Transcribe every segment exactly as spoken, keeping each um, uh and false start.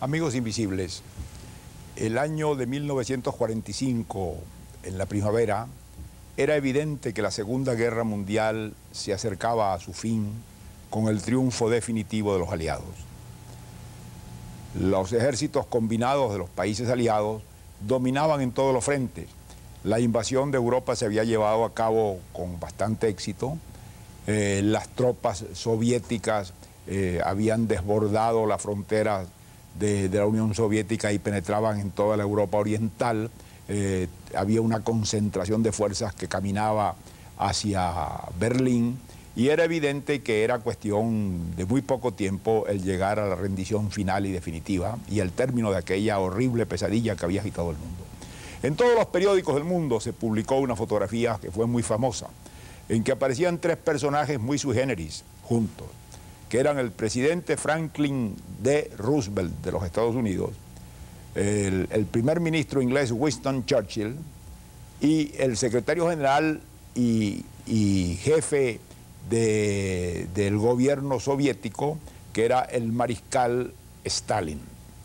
Amigos invisibles, el año de mil novecientos cuarenta y cinco, en la primavera, era evidente que la Segunda Guerra Mundial se acercaba a su fin con el triunfo definitivo de los aliados. Los ejércitos combinados de los países aliados dominaban en todos los frentes. La invasión de Europa se había llevado a cabo con bastante éxito. Eh, las tropas soviéticas eh, habían desbordado las fronteras de, de la Unión Soviética y penetraban en toda la Europa oriental. Eh, había una concentración de fuerzas que caminaba hacia Berlín y era evidente que era cuestión de muy poco tiempo el llegar a la rendición final y definitiva y el término de aquella horrible pesadilla que había agitado el mundo. En todos los periódicos del mundo se publicó una fotografía que fue muy famosa, en que aparecían tres personajes muy sui generis juntos, que eran el presidente Franklin D. Roosevelt de los Estados Unidos, el, el primer ministro inglés Winston Churchill y el secretario general y, y jefe de, del gobierno soviético, que era el mariscal Stalin.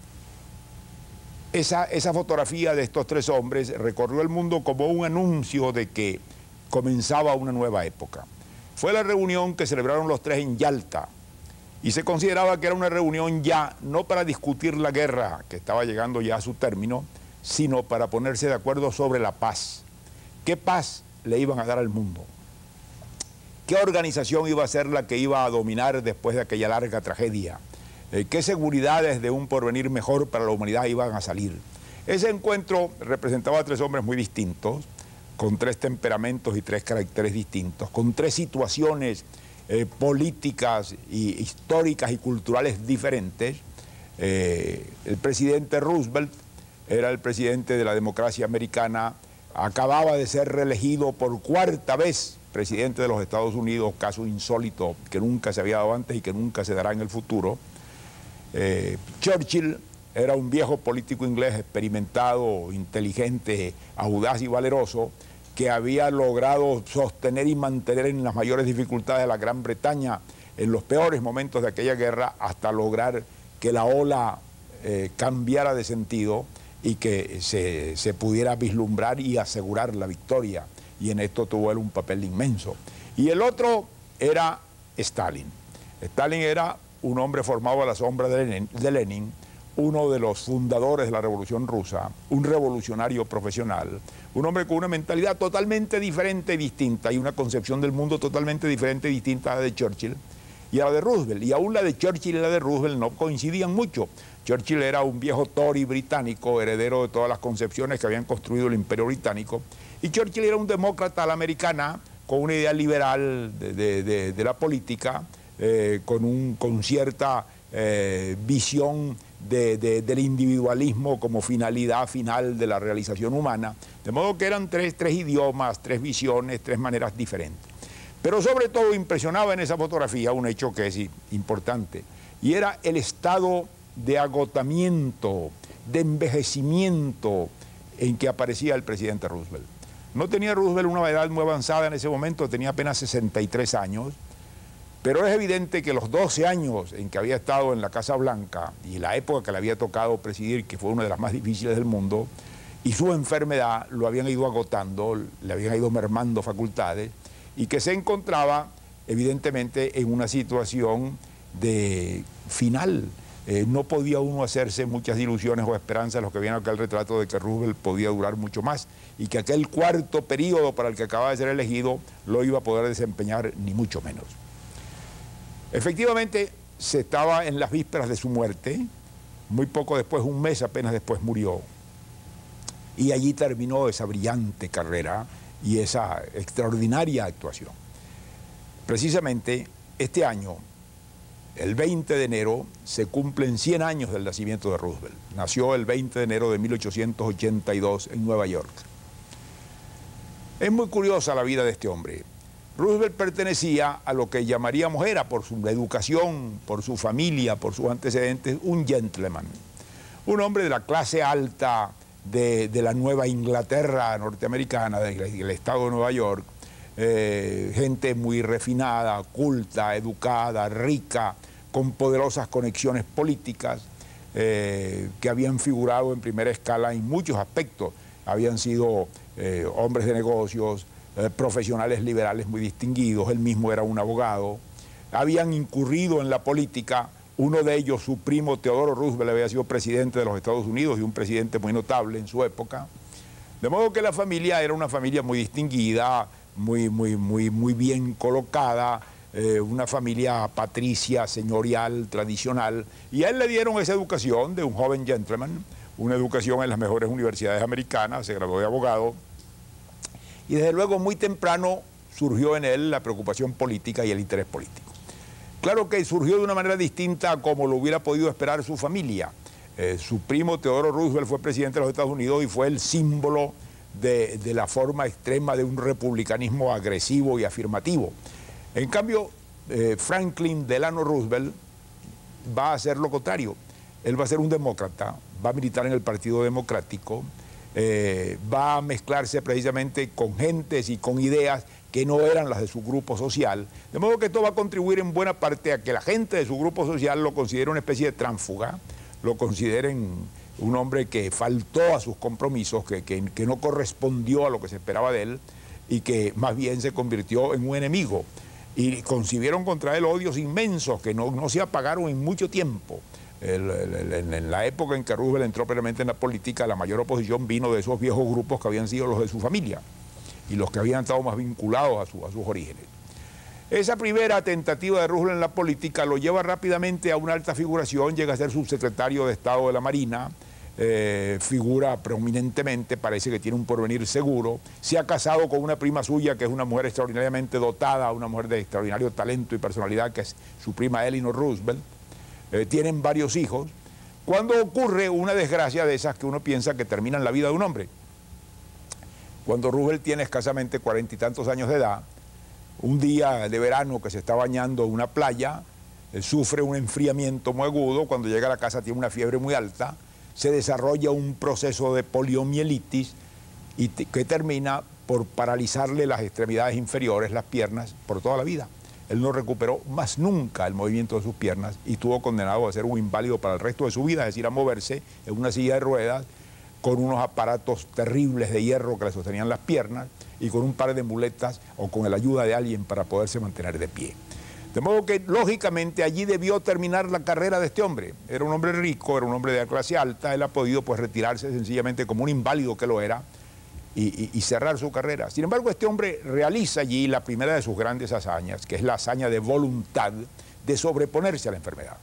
Esa, esa fotografía de estos tres hombres recorrió el mundo como un anuncio de que comenzaba una nueva época. Fue la reunión que celebraron los tres en Yalta y se consideraba que era una reunión ya no para discutir la guerra que estaba llegando ya a su término, sino para ponerse de acuerdo sobre la paz. ¿Qué paz le iban a dar al mundo? ¿Qué organización iba a ser la que iba a dominar después de aquella larga tragedia? ¿Qué seguridades de un porvenir mejor para la humanidad iban a salir? Ese encuentro representaba a tres hombres muy distintos, con tres temperamentos y tres caracteres distintos, con tres situaciones eh, políticas, y, históricas y culturales diferentes. Eh, el presidente Roosevelt era el presidente de la democracia americana, acababa de ser reelegido por cuarta vez presidente de los Estados Unidos, caso insólito que nunca se había dado antes y que nunca se dará en el futuro. Eh, Churchill era un viejo político inglés experimentado, inteligente, audaz y valeroso, que había logrado sostener y mantener en las mayores dificultades a la Gran Bretaña en los peores momentos de aquella guerra hasta lograr que la ola eh, cambiara de sentido y que se, se pudiera vislumbrar y asegurar la victoria. Y en esto tuvo él un papel inmenso. Y el otro era Stalin. Stalin era un hombre formado a la sombra de Lenin, de Lenin, uno de los fundadores de la Revolución Rusa, un revolucionario profesional, un hombre con una mentalidad totalmente diferente y distinta y una concepción del mundo totalmente diferente y distinta a la de Churchill y a la de Roosevelt. Y aún la de Churchill y la de Roosevelt no coincidían mucho. Churchill era un viejo Tory británico, heredero de todas las concepciones que habían construido el Imperio Británico, y Churchill era un demócrata a la americana con una idea liberal de, de, de, de la política, eh, con, un, con cierta eh, visión de, de, del individualismo como finalidad final de la realización humana, de modo que eran tres, tres idiomas, tres visiones, tres maneras diferentes. Pero sobre todo impresionaba en esa fotografía un hecho que es importante, y era el estado de agotamiento, de envejecimiento en que aparecía el presidente Roosevelt. No tenía Roosevelt una edad muy avanzada en ese momento, tenía apenas sesenta y tres años, pero es evidente que los doce años en que había estado en la Casa Blanca y la época que le había tocado presidir, que fue una de las más difíciles del mundo, y su enfermedad lo habían ido agotando, le habían ido mermando facultades, y que se encontraba evidentemente en una situación de final. Eh, no podía uno hacerse muchas ilusiones o esperanzas, los que vieron aquel retrato de que Roosevelt podía durar mucho más y que aquel cuarto periodo para el que acababa de ser elegido lo iba a poder desempeñar ni mucho menos. Efectivamente, se estaba en las vísperas de su muerte, muy poco después, un mes apenas después murió, y allí terminó esa brillante carrera y esa extraordinaria actuación. Precisamente este año, el veinte de enero, se cumplen cien años del nacimiento de Roosevelt. Nació el veinte de enero de mil ochocientos ochenta y dos en Nueva York. Es muy curiosa la vida de este hombre. Roosevelt pertenecía a lo que llamaríamos, era por su educación, por su familia, por sus antecedentes, un gentleman. Un hombre de la clase alta de, de la Nueva Inglaterra norteamericana, del, del estado de Nueva York, eh, gente muy refinada, culta, educada, rica, con poderosas conexiones políticas, eh, que habían figurado en primera escala en muchos aspectos. Habían sido eh, hombres de negocios, eh, profesionales liberales muy distinguidos, él mismo era un abogado, habían incurrido en la política. Uno de ellos, su primo Teodoro Roosevelt, había sido presidente de los Estados Unidos y un presidente muy notable en su época. De modo que la familia era una familia muy distinguida, muy, muy, muy, muy bien colocada, eh, una familia patricia, señorial, tradicional, y a él le dieron esa educación de un joven gentleman, una educación en las mejores universidades americanas, se graduó de abogado, y desde luego muy temprano surgió en él la preocupación política y el interés político. Claro que surgió de una manera distinta a como lo hubiera podido esperar su familia. Eh, su primo Teodoro Roosevelt fue presidente de los Estados Unidos y fue el símbolo de, de la forma extrema de un republicanismo agresivo y afirmativo. En cambio, eh, Franklin Delano Roosevelt va a hacer lo contrario. Él va a ser un demócrata, va a militar en el Partido Democrático, eh, va a mezclarse precisamente con gentes y con ideas que no eran las de su grupo social, de modo que esto va a contribuir en buena parte a que la gente de su grupo social lo considere una especie de tránsfuga, lo consideren un hombre que faltó a sus compromisos, que, que, que no correspondió a lo que se esperaba de él y que más bien se convirtió en un enemigo. Y concibieron contra él odios inmensos que no, no se apagaron en mucho tiempo. El, el, el, en la época en que Roosevelt entró plenamente en la política, la mayor oposición vino de esos viejos grupos que habían sido los de su familia y los que habían estado más vinculados a, su, a sus orígenes. Esa primera tentativa de Roosevelt en la política lo lleva rápidamente a una alta figuración, llega a ser subsecretario de Estado de la Marina, eh, figura prominentemente, parece que tiene un porvenir seguro, se ha casado con una prima suya que es una mujer extraordinariamente dotada, una mujer de extraordinario talento y personalidad, que es su prima Eleanor Roosevelt, eh, tienen varios hijos. Cuando ocurre una desgracia de esas que uno piensa que terminan la vida de un hombre, cuando Roosevelt tiene escasamente cuarenta y tantos años de edad, un día de verano que se está bañando en una playa, eh, sufre un enfriamiento muy agudo, cuando llega a la casa tiene una fiebre muy alta, se desarrolla un proceso de poliomielitis y que termina por paralizarle las extremidades inferiores, las piernas, por toda la vida. Él no recuperó más nunca el movimiento de sus piernas y estuvo condenado a ser un inválido para el resto de su vida, es decir, a moverse en una silla de ruedas, con unos aparatos terribles de hierro que le sostenían las piernas y con un par de muletas o con la ayuda de alguien para poderse mantener de pie. De modo que, lógicamente, allí debió terminar la carrera de este hombre. Era un hombre rico, era un hombre de clase alta, él ha podido pues retirarse sencillamente como un inválido que lo era y, y, y cerrar su carrera. Sin embargo, este hombre realiza allí la primera de sus grandes hazañas, que es la hazaña de voluntad de sobreponerse a la enfermedad,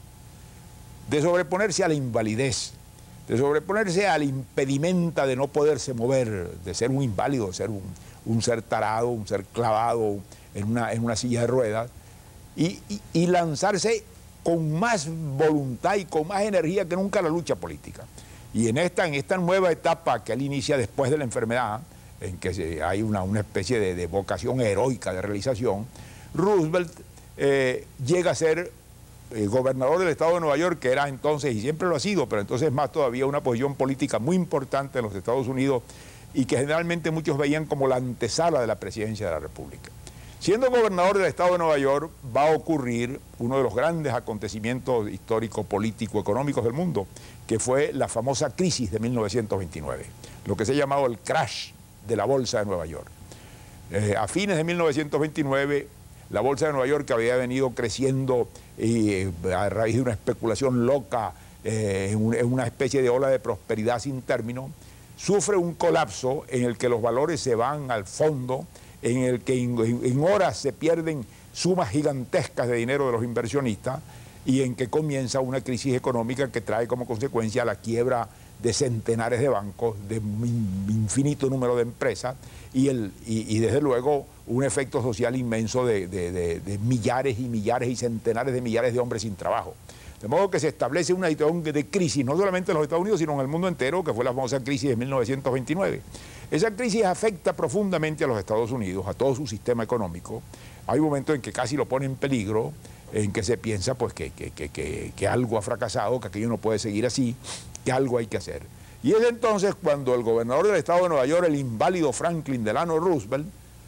de sobreponerse a la invalidez, de sobreponerse al impedimento de no poderse mover, de ser un inválido, de ser un, un ser tarado, un ser clavado en una, en una silla de ruedas, y, y, y lanzarse con más voluntad y con más energía que nunca a la lucha política. Y en esta, en esta nueva etapa que él inicia después de la enfermedad, en que se, hay una, una especie de, de vocación heroica de realización, Roosevelt eh, llega a ser eh, gobernador del estado de Nueva York, que era entonces, y siempre lo ha sido, pero entonces más todavía, una posición política muy importante en los Estados Unidos y que generalmente muchos veían como la antesala de la presidencia de la República. Siendo gobernador del estado de Nueva York, va a ocurrir uno de los grandes acontecimientos históricos, políticos, económicos del mundo, que fue la famosa crisis de mil novecientos veintinueve, lo que se ha llamado el crash de la Bolsa de Nueva York. Eh, a fines de mil novecientos veintinueve, la Bolsa de Nueva York, que había venido creciendo eh, a raíz de una especulación loca, eh, en, un, en una especie de ola de prosperidad sin término, sufre un colapso en el que los valores se van al fondo, en el que en, en horas se pierden sumas gigantescas de dinero de los inversionistas y en que comienza una crisis económica que trae como consecuencia la quiebra de centenares de bancos, de un infinito número de empresas y, el, y, y desde luego un efecto social inmenso de, de, de, de millares y millares y centenares de millares de hombres sin trabajo. De modo que se establece una situación de crisis, no solamente en los Estados Unidos, sino en el mundo entero, que fue la famosa crisis de mil novecientos veintinueve. Esa crisis afecta profundamente a los Estados Unidos, a todo su sistema económico. Hay momentos en que casi lo pone en peligro, en que se piensa pues, que, que, que, que, que algo ha fracasado, que aquello no puede seguir así, que algo hay que hacer. Y es entonces cuando el gobernador del estado de Nueva York, el inválido Franklin Delano Roosevelt,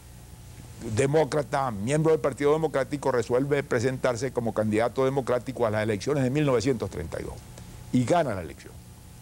demócrata, miembro del Partido Democrático, resuelve presentarse como candidato democrático a las elecciones de mil novecientos treinta y dos. y gana la elección.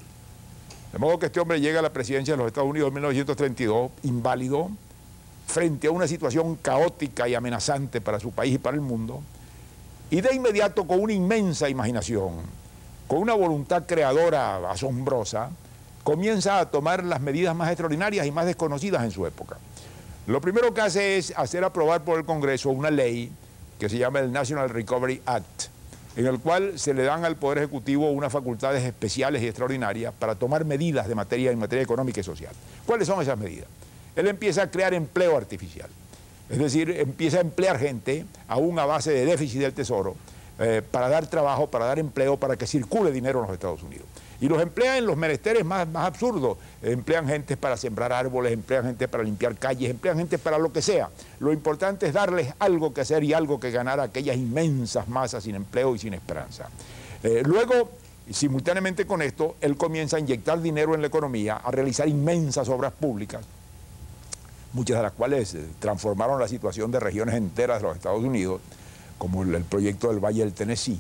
De modo que este hombre llega a la presidencia de los Estados Unidos en mil novecientos treinta y dos, inválido, frente a una situación caótica y amenazante para su país y para el mundo, y de inmediato, con una inmensa imaginación, con una voluntad creadora asombrosa, comienza a tomar las medidas más extraordinarias y más desconocidas en su época. Lo primero que hace es hacer aprobar por el Congreso una ley que se llama el National Recovery Act, en el cual se le dan al Poder Ejecutivo unas facultades especiales y extraordinarias para tomar medidas de materia, en materia económica y social. ¿Cuáles son esas medidas? Él empieza a crear empleo artificial, es decir, empieza a emplear gente, aún a base de déficit del Tesoro, eh, para dar trabajo, para dar empleo, para que circule dinero en los Estados Unidos. Y los emplea en los menesteres más, más absurdos. Emplean gente para sembrar árboles, emplean gente para limpiar calles, emplean gente para lo que sea. Lo importante es darles algo que hacer y algo que ganar a aquellas inmensas masas sin empleo y sin esperanza. Eh, luego, simultáneamente con esto, él comienza a inyectar dinero en la economía, a realizar inmensas obras públicas, muchas de las cuales transformaron la situación de regiones enteras de los Estados Unidos, como el, el proyecto del Valle del Tennessee.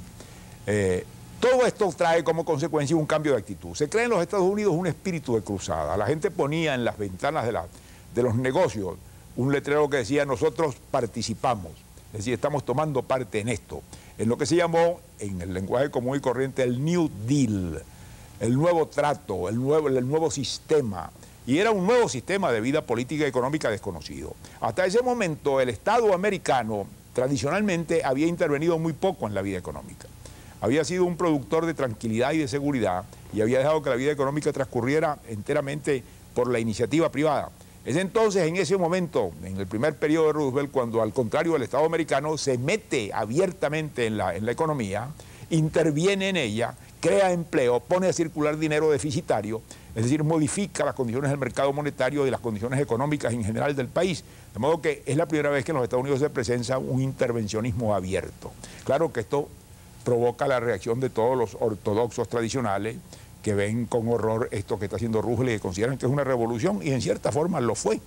Eh, Todo esto trae como consecuencia un cambio de actitud. Se crea en los Estados Unidos un espíritu de cruzada. La gente ponía en las ventanas de, la, de los negocios un letrero que decía: nosotros participamos, es decir, estamos tomando parte en esto, en lo que se llamó, en el lenguaje común y corriente, el New Deal, el nuevo trato, el nuevo, el nuevo sistema. Y era un nuevo sistema de vida política y económica desconocido. Hasta ese momento el Estado americano tradicionalmente había intervenido muy poco en la vida económica. Había sido un productor de tranquilidad y de seguridad y había dejado que la vida económica transcurriera enteramente por la iniciativa privada. Es entonces, en ese momento, en el primer periodo de Roosevelt, cuando al contrario el Estado americano se mete abiertamente en la, en la economía, interviene en ella, crea empleo, pone a circular dinero deficitario, es decir, modifica las condiciones del mercado monetario y las condiciones económicas en general del país. De modo que es la primera vez que en los Estados Unidos se presenta un intervencionismo abierto. Claro que esto provoca la reacción de todos los ortodoxos tradicionales que ven con horror esto que está haciendo Roosevelt y que consideran que es una revolución, y en cierta forma lo fue.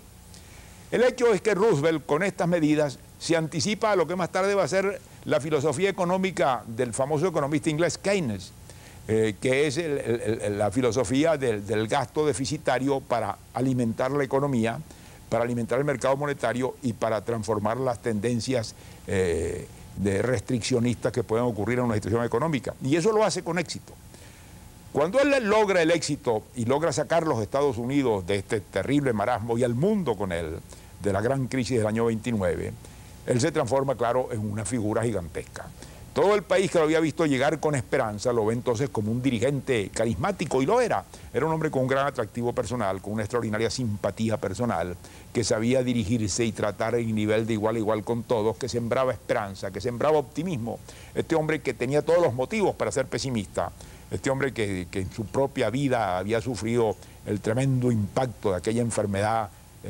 El hecho es que Roosevelt, con estas medidas, se anticipa a lo que más tarde va a ser la filosofía económica del famoso economista inglés Keynes, eh, que es el, el, el, la filosofía del, del gasto deficitario para alimentar la economía, para alimentar el mercado monetario y para transformar las tendencias eh, de restriccionistas que pueden ocurrir en una situación económica. Y eso lo hace con éxito. Cuando él logra el éxito y logra sacar a los Estados Unidos de este terrible marasmo y al mundo con él, de la gran crisis del año veintinueve, él se transforma, claro, en una figura gigantesca. Todo el país que lo había visto llegar con esperanza lo ve entonces como un dirigente carismático, y lo era. Era un hombre con un gran atractivo personal, con una extraordinaria simpatía personal, que sabía dirigirse y tratar en nivel de igual a igual con todos, que sembraba esperanza, que sembraba optimismo. Este hombre que tenía todos los motivos para ser pesimista, este hombre que, que en su propia vida había sufrido el tremendo impacto de aquella enfermedad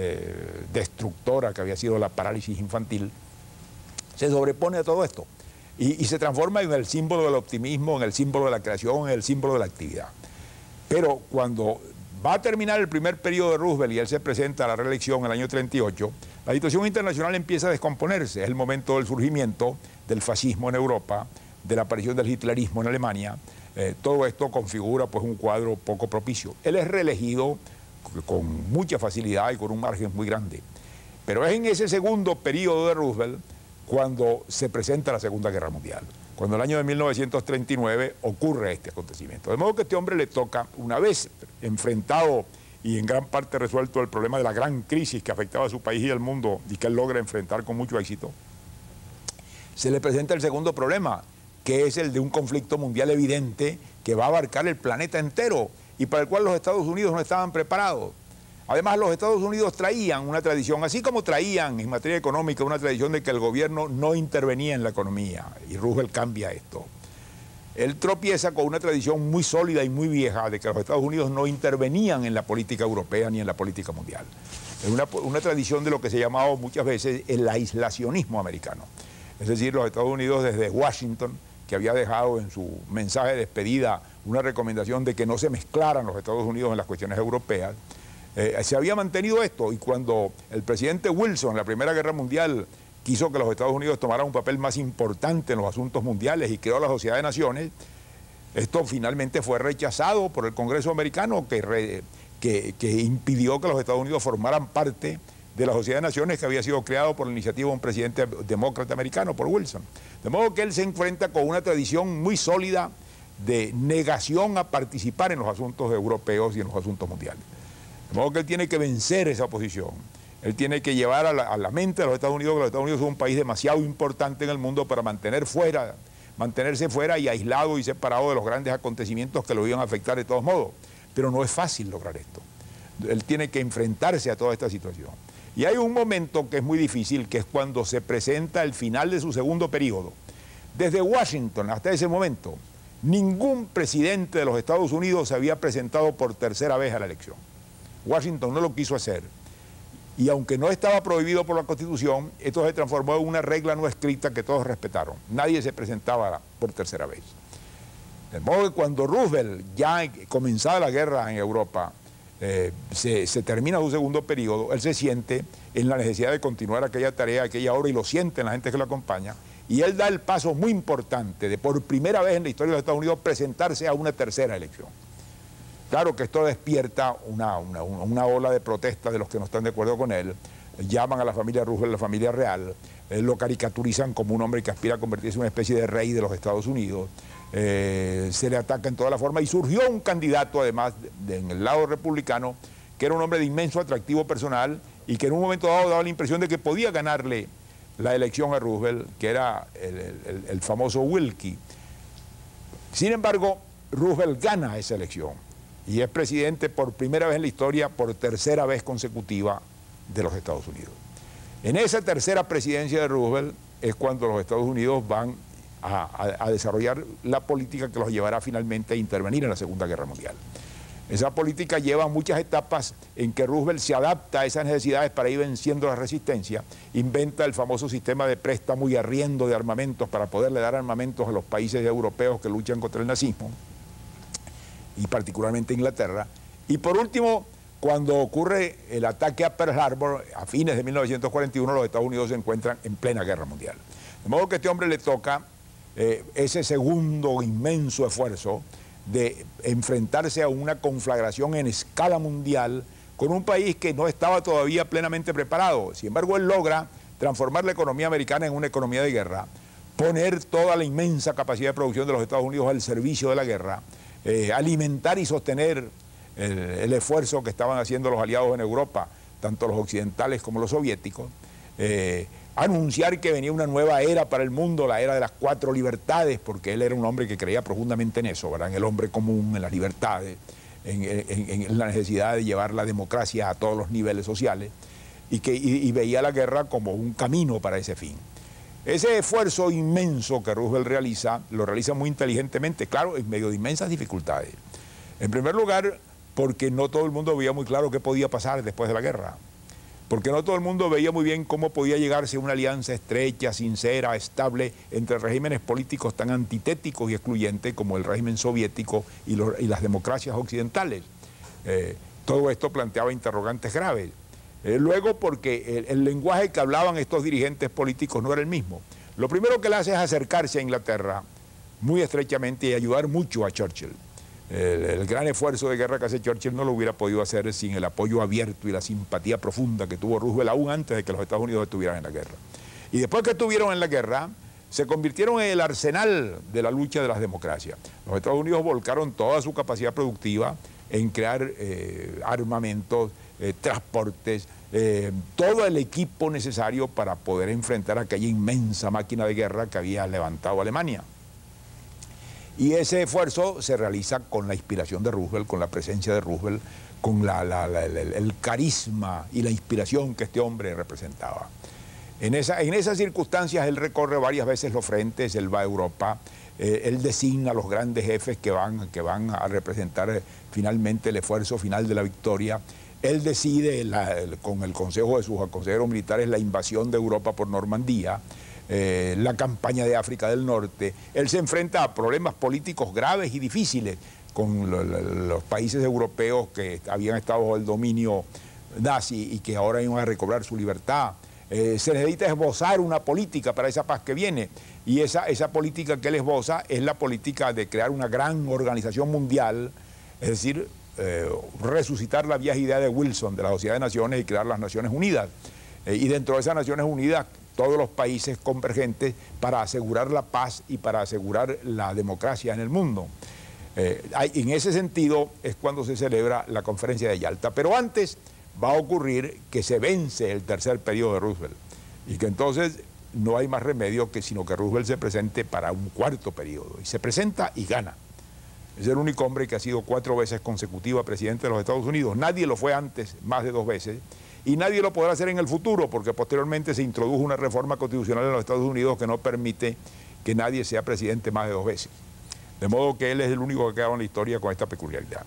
eh, destructora que había sido la parálisis infantil, se sobrepone a todo esto. Y, y se transforma en el símbolo del optimismo, en el símbolo de la creación, en el símbolo de la actividad. Pero cuando va a terminar el primer periodo de Roosevelt y él se presenta a la reelección en el año treinta y ocho, la situación internacional empieza a descomponerse. Es el momento del surgimiento del fascismo en Europa, de la aparición del hitlerismo en Alemania. Eh, todo esto configura pues un cuadro poco propicio. Él es reelegido con mucha facilidad y con un margen muy grande. Pero es en ese segundo periodo de Roosevelt cuando se presenta la Segunda Guerra Mundial, cuando en el año de mil novecientos treinta y nueve ocurre este acontecimiento. De modo que a este hombre le toca, una vez enfrentado y en gran parte resuelto el problema de la gran crisis que afectaba a su país y al mundo y que él logra enfrentar con mucho éxito, se le presenta el segundo problema, que es el de un conflicto mundial evidente que va a abarcar el planeta entero y para el cual los Estados Unidos no estaban preparados. Además, los Estados Unidos traían una tradición, así como traían en materia económica una tradición de que el gobierno no intervenía en la economía, y Roosevelt cambia esto. Él tropieza con una tradición muy sólida y muy vieja de que los Estados Unidos no intervenían en la política europea ni en la política mundial. Es una, una tradición de lo que se ha llamado muchas veces el aislacionismo americano. Es decir, los Estados Unidos desde Washington, que había dejado en su mensaje de despedida una recomendación de que no se mezclaran los Estados Unidos en las cuestiones europeas, Eh, se había mantenido esto, y cuando el presidente Wilson en la Primera Guerra Mundial quiso que los Estados Unidos tomaran un papel más importante en los asuntos mundiales y creó la Sociedad de Naciones, Esto finalmente fue rechazado por el Congreso americano, que, re, que, que impidió que los Estados Unidos formaran parte de la Sociedad de Naciones, que había sido creado por la iniciativa de un presidente demócrata americano, por Wilson. De modo que él se enfrenta con una tradición muy sólida de negación a participar en los asuntos europeos y en los asuntos mundiales. De modo que él tiene que vencer esa oposición. Él tiene que llevar a la, a la mente de los Estados Unidos que los Estados Unidos son un país demasiado importante en el mundo para mantener fuera, mantenerse fuera y aislado y separado de los grandes acontecimientos que lo iban a afectar de todos modos. Pero no es fácil lograr esto. Él tiene que enfrentarse a toda esta situación. Y hay un momento que es muy difícil, que es cuando se presenta el final de su segundo periodo. Desde Washington hasta ese momento, ningún presidente de los Estados Unidos se había presentado por tercera vez a la elección. Washington no lo quiso hacer. Y aunque no estaba prohibido por la Constitución, esto se transformó en una regla no escrita que todos respetaron. Nadie se presentaba por tercera vez. De modo que cuando Roosevelt, ya comenzada la guerra en Europa, eh, se, se termina su segundo periodo, él se siente en la necesidad de continuar aquella tarea, aquella obra, y lo siente en la gente que lo acompaña, y él da el paso muy importante de por primera vez en la historia de los Estados Unidos presentarse a una tercera elección. Claro que esto despierta una, una, una ola de protesta de los que no están de acuerdo con él, llaman a la familia Roosevelt la familia real, eh, lo caricaturizan como un hombre que aspira a convertirse en una especie de rey de los Estados Unidos, eh, se le ataca en toda la forma, y surgió un candidato además de, de, en el lado republicano, que era un hombre de inmenso atractivo personal y que en un momento dado daba la impresión de que podía ganarle la elección a Roosevelt, que era el, el, el famoso Willkie. Sin embargo, Roosevelt gana esa elección y es presidente por primera vez en la historia, por tercera vez consecutiva, de los Estados Unidos. En esa tercera presidencia de Roosevelt es cuando los Estados Unidos van a, a, a desarrollar la política que los llevará finalmente a intervenir en la Segunda Guerra Mundial. Esa política lleva muchas etapas en que Roosevelt se adapta a esas necesidades para ir venciendo la resistencia, inventa el famoso sistema de préstamo y arriendo de armamentos para poderle dar armamentos a los países europeos que luchan contra el nazismo, y particularmente Inglaterra. Y por último, cuando ocurre el ataque a Pearl Harbor, a fines de mil novecientos cuarenta y uno, los Estados Unidos se encuentran en plena guerra mundial. De modo que a este hombre le toca eh, ese segundo inmenso esfuerzo de enfrentarse a una conflagración en escala mundial con un país que no estaba todavía plenamente preparado. Sin embargo, él logra transformar la economía americana en una economía de guerra, poner toda la inmensa capacidad de producción de los Estados Unidos al servicio de la guerra, eh, alimentar y sostener el, el esfuerzo que estaban haciendo los aliados en Europa, tanto los occidentales como los soviéticos, eh, anunciar que venía una nueva era para el mundo, la era de las cuatro libertades, porque él era un hombre que creía profundamente en eso, ¿verdad? En el hombre común, en las libertades, en, en, en la necesidad de llevar la democracia a todos los niveles sociales, y, que, y, y veía la guerra como un camino para ese fin. Ese esfuerzo inmenso que Roosevelt realiza, lo realiza muy inteligentemente, claro, en medio de inmensas dificultades. En primer lugar, porque no todo el mundo veía muy claro qué podía pasar después de la guerra. Porque no todo el mundo veía muy bien cómo podía llegarse a una alianza estrecha, sincera, estable entre regímenes políticos tan antitéticos y excluyentes como el régimen soviético y, los, y las democracias occidentales. Eh, todo esto planteaba interrogantes graves. Eh, luego porque el, el lenguaje que hablaban estos dirigentes políticos no era el mismo. Lo primero que le hace es acercarse a Inglaterra muy estrechamente y ayudar mucho a Churchill. El, el gran esfuerzo de guerra que hace Churchill no lo hubiera podido hacer sin el apoyo abierto y la simpatía profunda que tuvo Roosevelt aún antes de que los Estados Unidos estuvieran en la guerra. Y después que estuvieron en la guerra, se convirtieron en el arsenal de la lucha de las democracias. Los Estados Unidos volcaron toda su capacidad productiva en crear eh, armamentos, eh, transportes, eh, todo el equipo necesario para poder enfrentar aquella inmensa máquina de guerra que había levantado Alemania. Y ese esfuerzo se realiza con la inspiración de Roosevelt, con la presencia de Roosevelt, con la, la, la, el, el carisma y la inspiración que este hombre representaba. En, esa, en esas circunstancias él recorre varias veces los frentes, él va a Europa, eh, él designa a los grandes jefes que van, que van a representar eh, finalmente el esfuerzo final de la victoria. Él decide la, el, con el consejo de sus consejeros militares la invasión de Europa por Normandía, Eh, la campaña de África del Norte. Él se enfrenta a problemas políticos graves y difíciles con lo, lo, los países europeos que habían estado bajo el dominio nazi y que ahora iban a recobrar su libertad. Eh, se necesita esbozar una política para esa paz que viene. Y esa, esa política que él esboza es la política de crear una gran organización mundial, es decir, eh, resucitar la vieja idea de Wilson de la Sociedad de Naciones y crear las Naciones Unidas. Eh, y dentro de esas Naciones Unidas, todos los países convergentes para asegurar la paz y para asegurar la democracia en el mundo. Eh, hay, en ese sentido es cuando se celebra la conferencia de Yalta. Pero antes va a ocurrir que se vence el tercer periodo de Roosevelt y que entonces no hay más remedio que sino que Roosevelt se presente para un cuarto periodo. Y se presenta y gana. Es el único hombre que ha sido cuatro veces consecutiva presidente de los Estados Unidos. Nadie lo fue antes, más de dos veces, y nadie lo podrá hacer en el futuro, porque posteriormente se introdujo una reforma constitucional en los Estados Unidos que no permite que nadie sea presidente más de dos veces. De modo que él es el único que ha quedado en la historia con esta peculiaridad.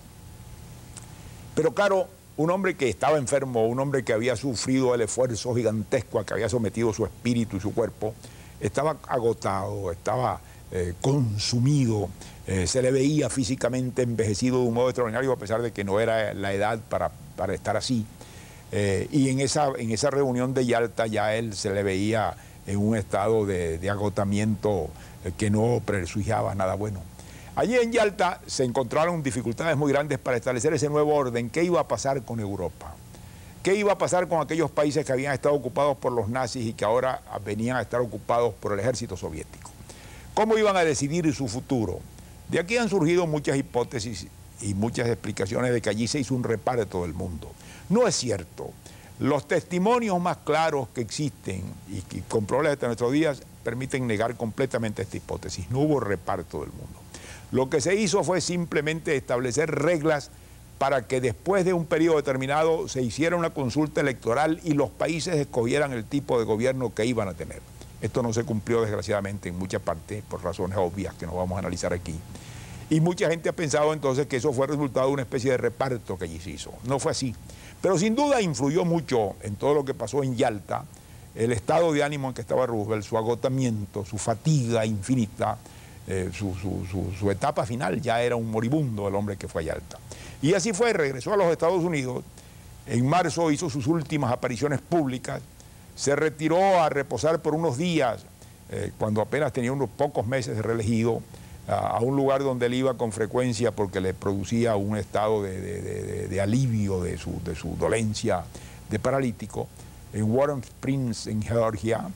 Pero claro, un hombre que estaba enfermo, un hombre que había sufrido el esfuerzo gigantesco a que había sometido su espíritu y su cuerpo, estaba agotado, estaba eh, consumido, eh, se le veía físicamente envejecido de un modo extraordinario, a pesar de que no era la edad para, para estar así. Eh, y en esa, en esa reunión de Yalta ya él se le veía en un estado de, de agotamiento eh, que no presugiaba nada bueno. Allí en Yalta se encontraron dificultades muy grandes para establecer ese nuevo orden. ¿Qué iba a pasar con Europa? ¿Qué iba a pasar con aquellos países que habían estado ocupados por los nazis y que ahora venían a estar ocupados por el ejército soviético? ¿Cómo iban a decidir su futuro? De aquí han surgido muchas hipótesis y muchas explicaciones de que allí se hizo un reparto del mundo. No es cierto. Los testimonios más claros que existen y que comprobables hasta nuestros días permiten negar completamente esta hipótesis. No hubo reparto del mundo. Lo que se hizo fue simplemente establecer reglas para que después de un periodo determinado se hiciera una consulta electoral y los países escogieran el tipo de gobierno que iban a tener. Esto no se cumplió desgraciadamente en muchas partes por razones obvias que no vamos a analizar aquí. Y mucha gente ha pensado entonces que eso fue resultado de una especie de reparto que allí se hizo. No fue así. Pero sin duda influyó mucho en todo lo que pasó en Yalta, el estado de ánimo en que estaba Roosevelt, su agotamiento, su fatiga infinita, eh, su, su, su, su etapa final. Ya era un moribundo el hombre que fue a Yalta. Y así fue, regresó a los Estados Unidos, en marzo hizo sus últimas apariciones públicas, se retiró a reposar por unos días, eh, cuando apenas tenía unos pocos meses de reelegido, a un lugar donde él iba con frecuencia porque le producía un estado de, de, de, de alivio de su, de su dolencia de paralítico, en Warm Springs, en Georgia,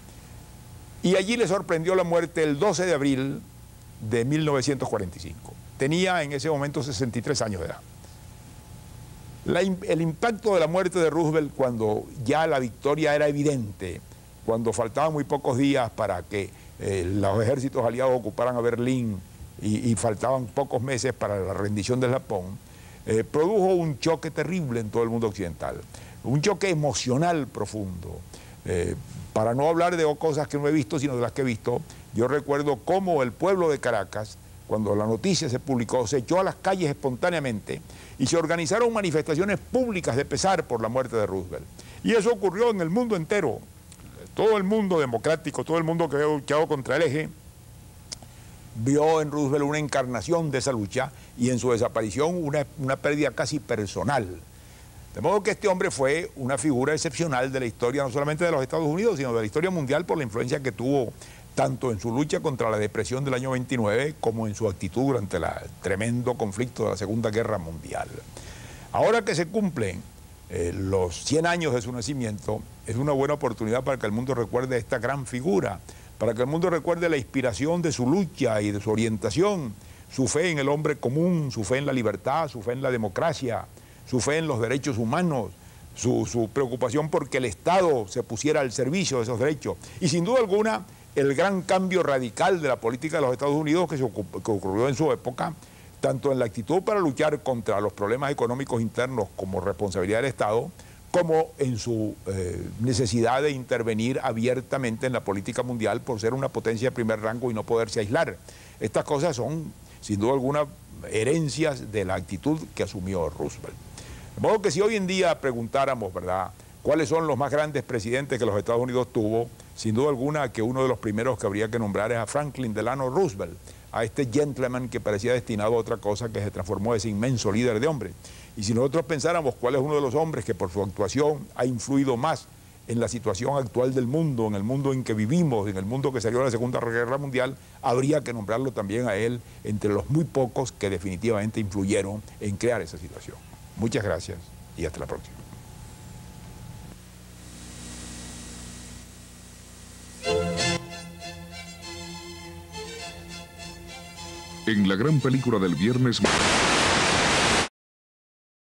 y allí le sorprendió la muerte el doce de abril de mil novecientos cuarenta y cinco. Tenía en ese momento sesenta y tres años de edad. La, el impacto de la muerte de Roosevelt, cuando ya la victoria era evidente, cuando faltaban muy pocos días para que eh, los ejércitos aliados ocuparan a Berlín, Y, y faltaban pocos meses para la rendición del Japón, eh, produjo un choque terrible en todo el mundo occidental, un choque emocional profundo. Eh, para no hablar de cosas que no he visto, sino de las que he visto, yo recuerdo cómo el pueblo de Caracas, cuando la noticia se publicó, se echó a las calles espontáneamente y se organizaron manifestaciones públicas de pesar por la muerte de Roosevelt. Y eso ocurrió en el mundo entero. Todo el mundo democrático, todo el mundo que había luchado contra el eje, vio en Roosevelt una encarnación de esa lucha y en su desaparición una, una pérdida casi personal. De modo que este hombre fue una figura excepcional de la historia, no solamente de los Estados Unidos, sino de la historia mundial por la influencia que tuvo tanto en su lucha contra la depresión del año veintinueve como en su actitud durante el tremendo conflicto de la Segunda Guerra Mundial. Ahora que se cumplen eh, los cien años de su nacimiento, es una buena oportunidad para que el mundo recuerde a esta gran figura, para que el mundo recuerde la inspiración de su lucha y de su orientación, su fe en el hombre común, su fe en la libertad, su fe en la democracia, su fe en los derechos humanos, su, su preocupación porque el Estado se pusiera al servicio de esos derechos. Y sin duda alguna, el gran cambio radical de la política de los Estados Unidos que, se ocurrió, que ocurrió en su época, tanto en la actitud para luchar contra los problemas económicos internos como responsabilidad del Estado, como en su eh, necesidad de intervenir abiertamente en la política mundial por ser una potencia de primer rango y no poderse aislar. Estas cosas son, sin duda alguna, herencias de la actitud que asumió Roosevelt. De modo que si hoy en día preguntáramos, ¿verdad?, cuáles son los más grandes presidentes que los Estados Unidos tuvo, sin duda alguna que uno de los primeros que habría que nombrar es a Franklin Delano Roosevelt, a este gentleman que parecía destinado a otra cosa, que se transformó en ese inmenso líder de hombres. Y si nosotros pensáramos cuál es uno de los hombres que por su actuación ha influido más en la situación actual del mundo, en el mundo en que vivimos, en el mundo que salió de la Segunda Guerra Mundial, habría que nombrarlo también a él entre los muy pocos que definitivamente influyeron en crear esa situación. Muchas gracias y hasta la próxima. En la gran película del viernes...